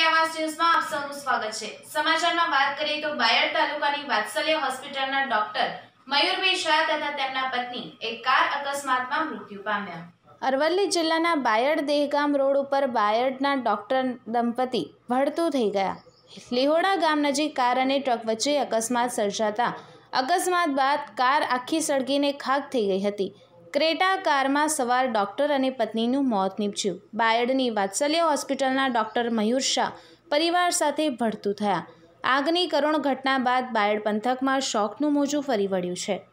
આવાસ ન્યૂઝમાં આપ સૌનું સ્વાગત છે। સમાચારમાં વાત કરીએ તો બાયડ તાલુકાની વાત્સલ્ય હોસ્પિટલના ડોક્ટર મયુરભાઈ શાહ તથા તેમના પત્ની એક કાર અકસ્માતમાં મૃત્યુ પામ્યા। અરવલ્લી જિલ્લાના બાયડ દેહગામ રોડ ઉપર બાયડના ડોક્ટર દંપતી ભડતું થઈ ગયા। લીહોડા ગામ નજીક કાર અને ટ્રક વચ્ચે અકસ્માત સર્જાતા અકસ્માત બાદ કાર આખી સળગીને ખાખ થઈ ગઈ હતી। ક્રેટા કારમાં સવાર ડોક્ટર અને પત્નીનું મોત નીપજ્યું। બાયડની વાત્સલ્ય હોસ્પિટલના ડોક્ટર મયુર શાહ પરિવાર સાથે ભડતું થયા। આગની કરુણ ઘટના બાદ બાયડ પંથકમાં શોકનું મોજું ફરી વળ્યું છે।